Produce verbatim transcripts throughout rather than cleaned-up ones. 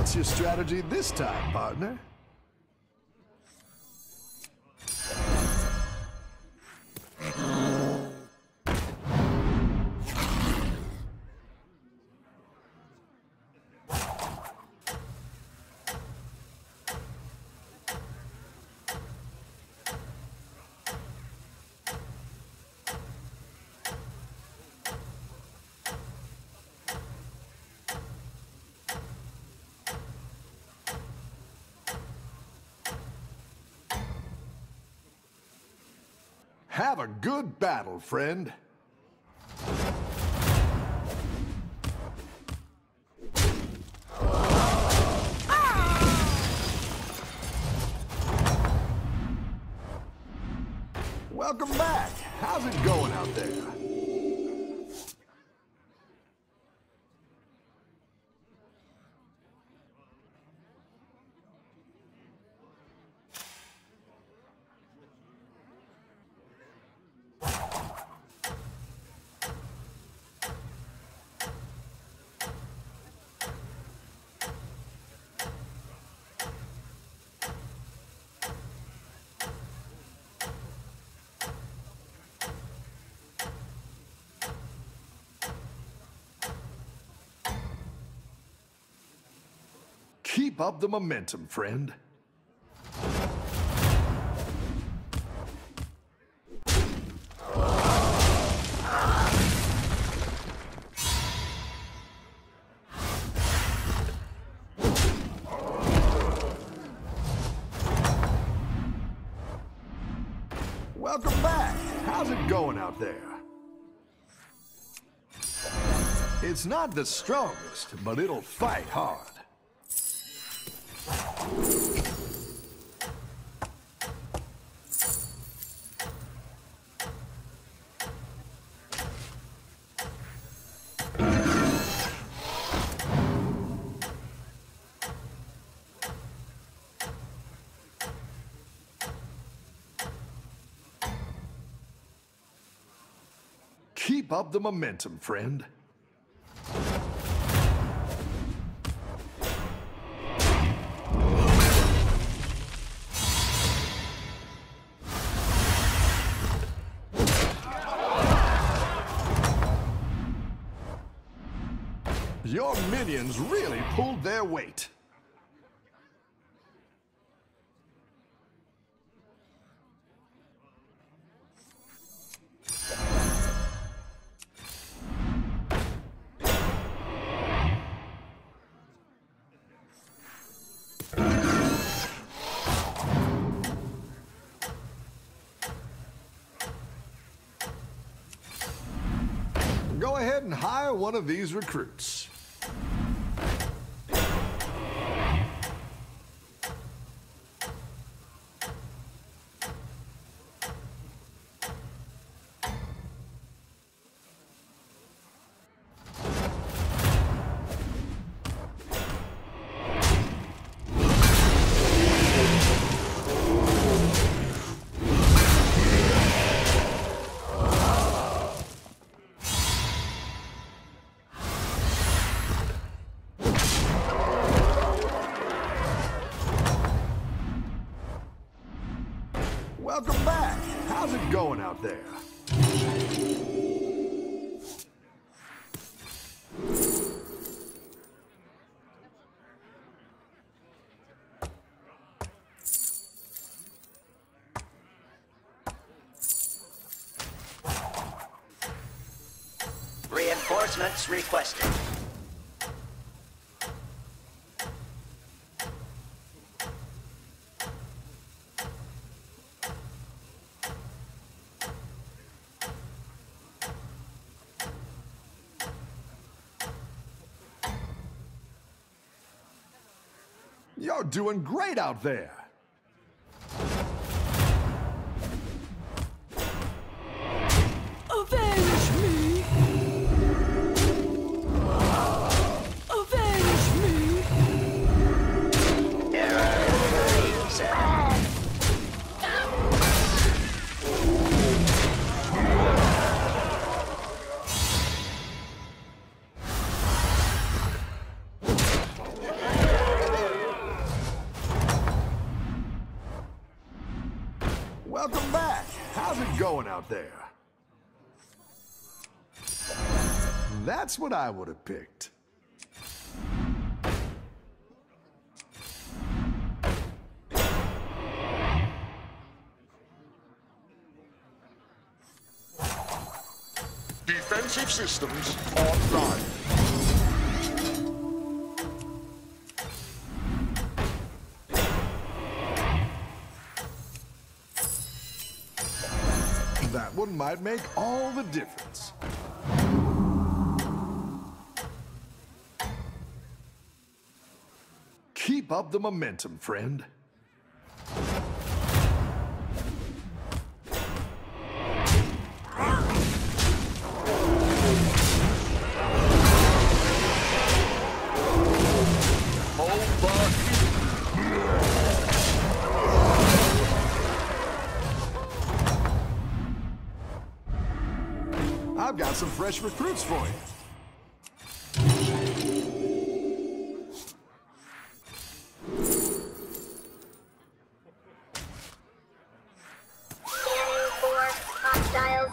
What's your strategy this time, partner? Have a good battle, friend. Welcome back. How's it going out there? Keep up the momentum, friend. Welcome back. How's it going out there? It's not the strongest, but it'll fight hard. Keep up the momentum, friend. Your minions really pulled their weight. Go ahead and hire one of these recruits. Welcome back. How's it going out there? Reinforcements requested. You're doing great out there. Avenge me! Avenge me! Welcome back. How's it going out there? That's what I would have picked. Defensive systems online. That one might make all the difference. Keep up the momentum, friend. I've got some fresh recruits for you. Scanning for hostiles.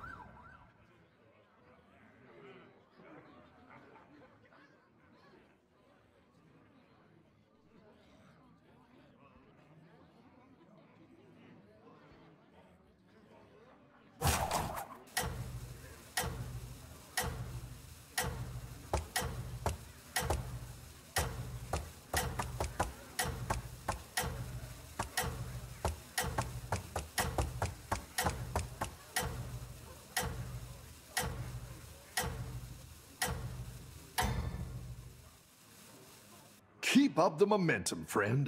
Keep up the momentum, friend.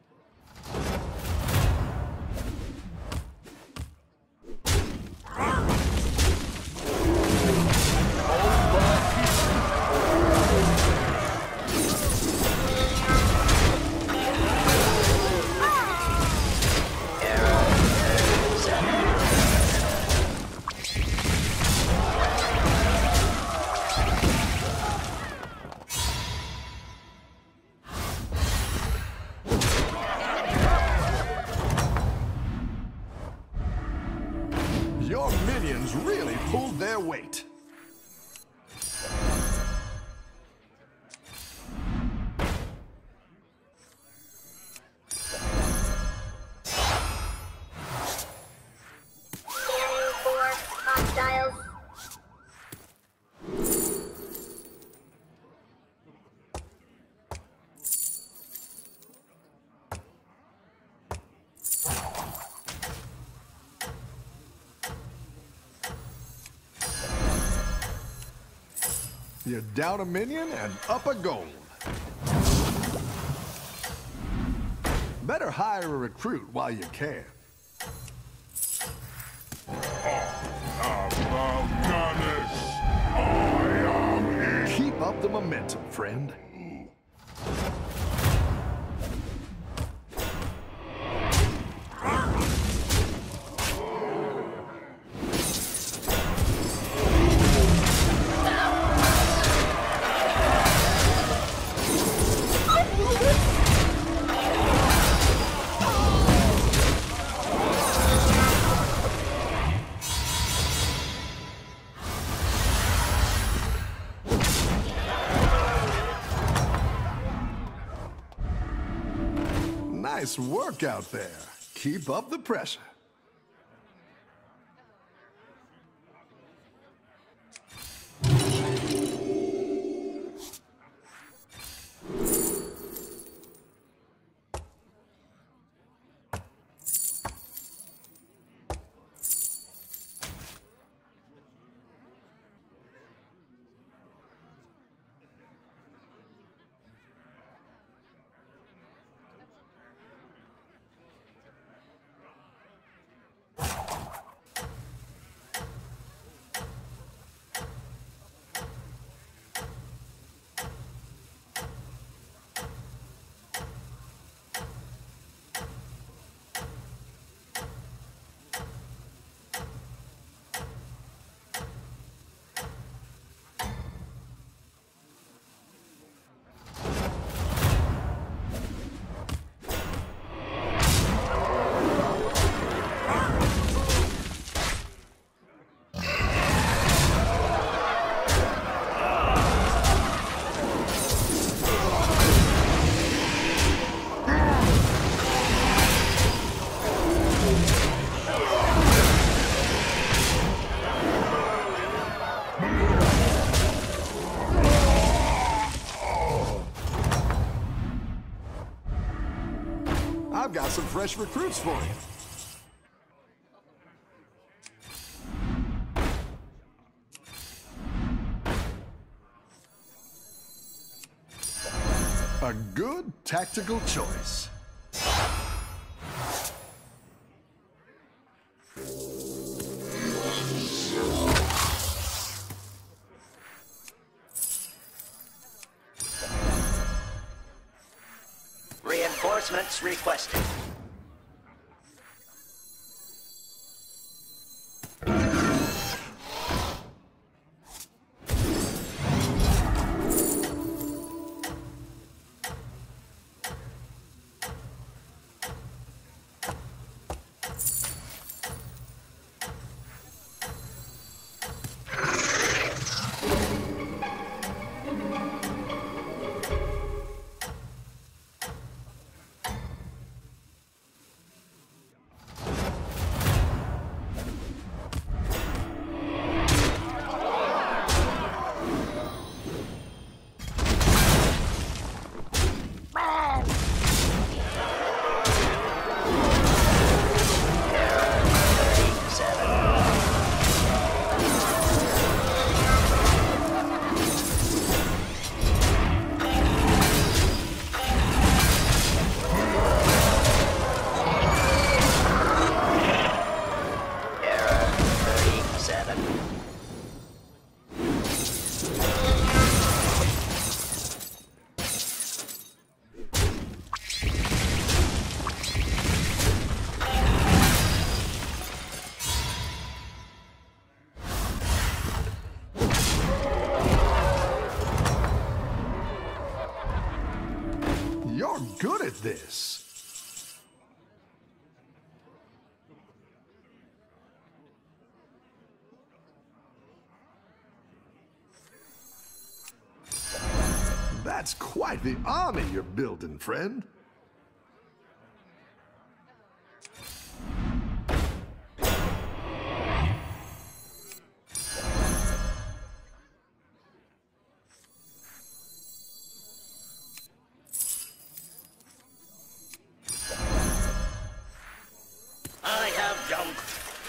Your minions really pulled their weight. Scanning for hostiles. You're down a minion and up a gold. Better hire a recruit while you can. Keep up the momentum, friend. Nice work out there. Keep up the pressure. got some fresh recruits for you. A good tactical choice. Reinforcements requested. You're good at this. That's quite the army you're building, friend. I have jumped.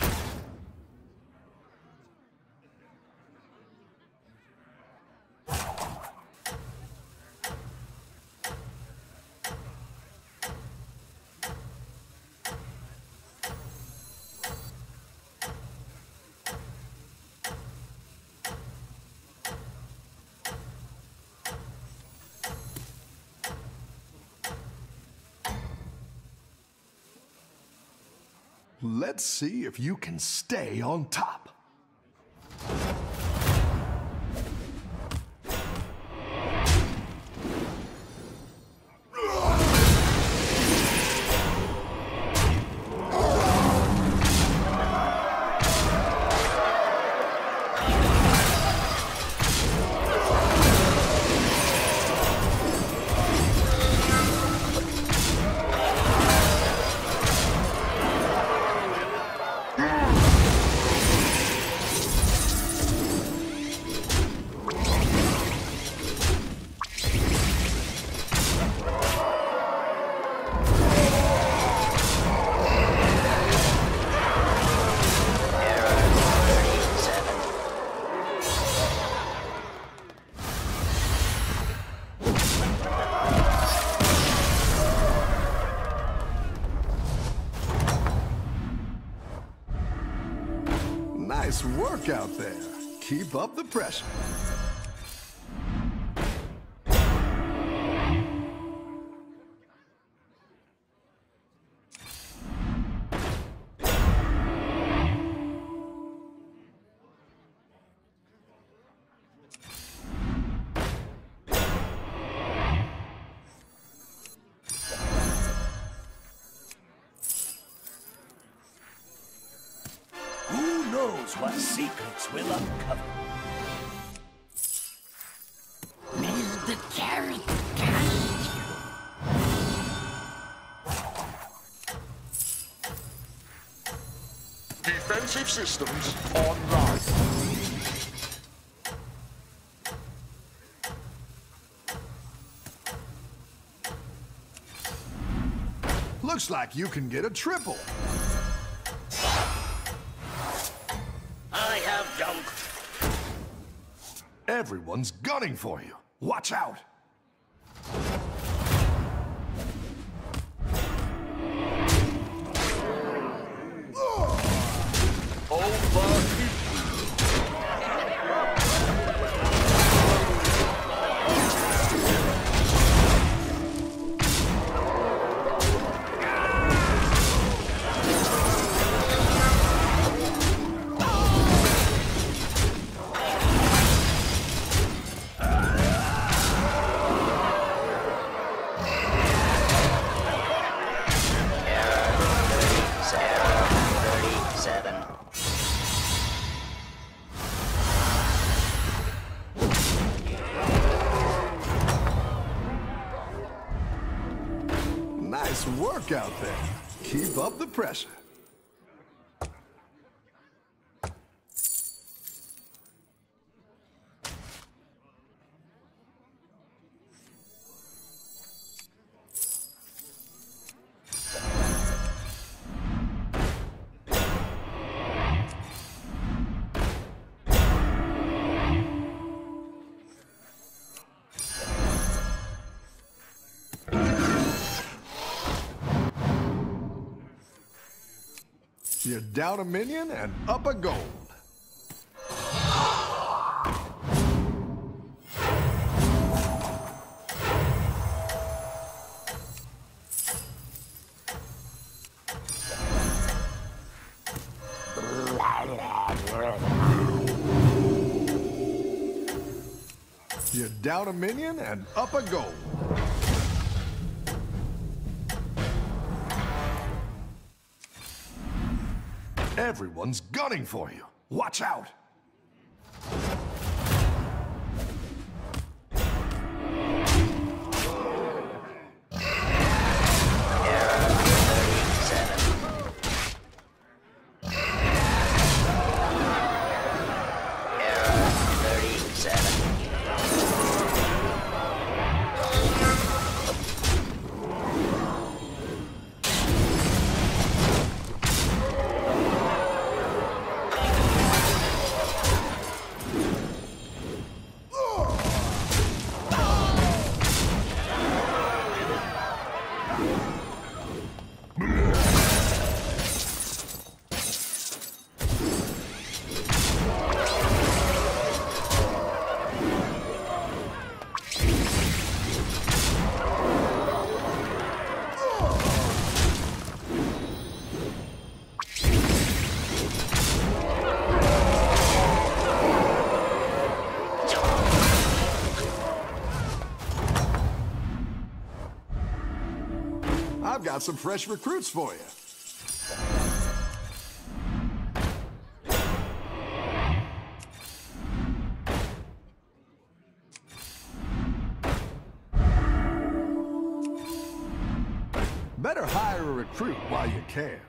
Let's see if you can stay on top. Nice work out there. Keep up the pressure. Who knows what secrets will uncover? May the carrot guide you. Defensive systems online. Looks like you can get a triple. I have junk. Everyone's gunning for you. Watch out. Nice work out there. Keep up the pressure. You're down a minion and up a gold. You're down a minion and up a gold. Everyone's gunning for you. Watch out. I've got some fresh recruits for you. Better hire a recruit while you can.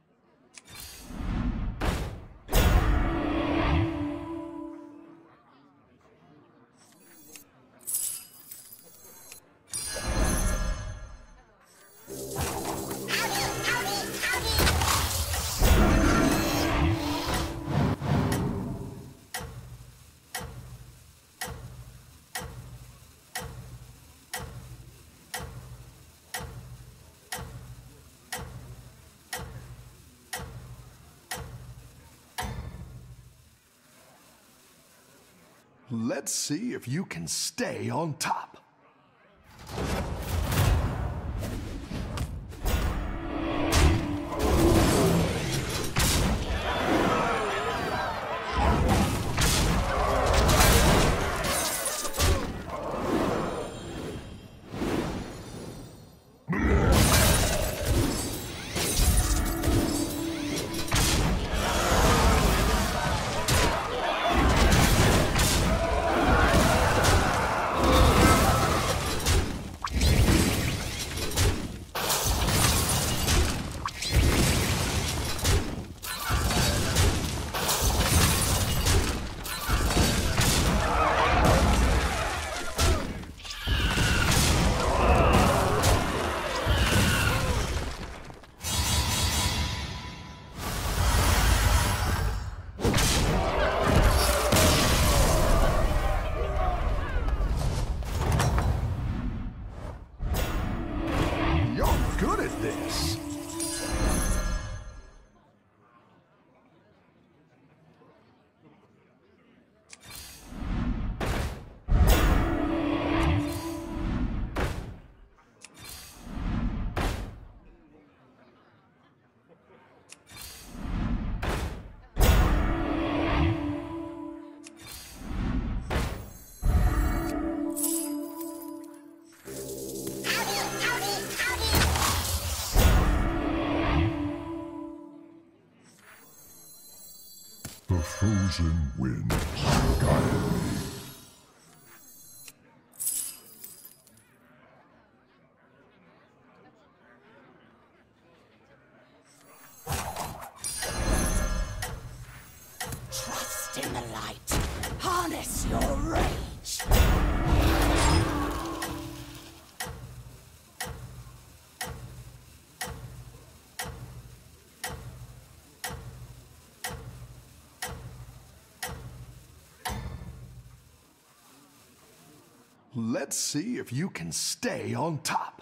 Let's see if you can stay on top. this. The frozen winds guide me. Trust in the light. Harness your rage. Let's see if you can stay on top.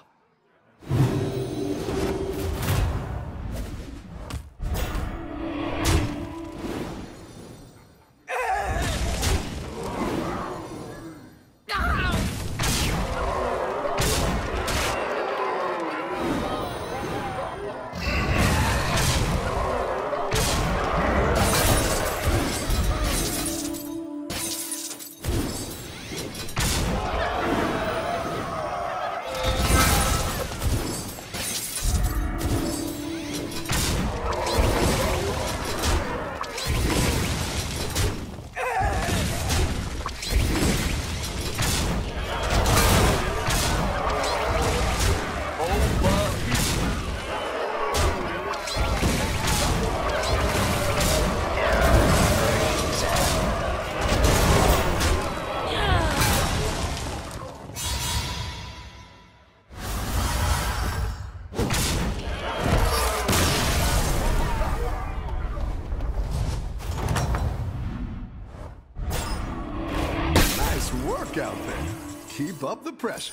Work out there. Keep up the pressure.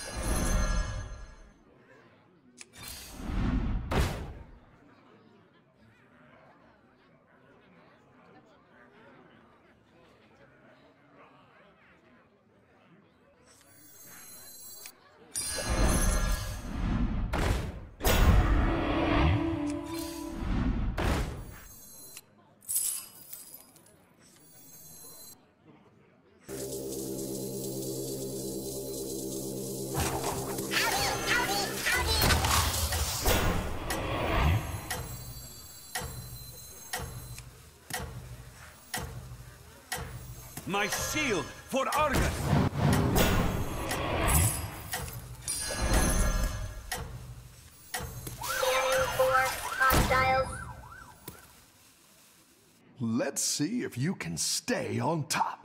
My shield for Argus! Scanning for hostiles. Let's see if you can stay on top.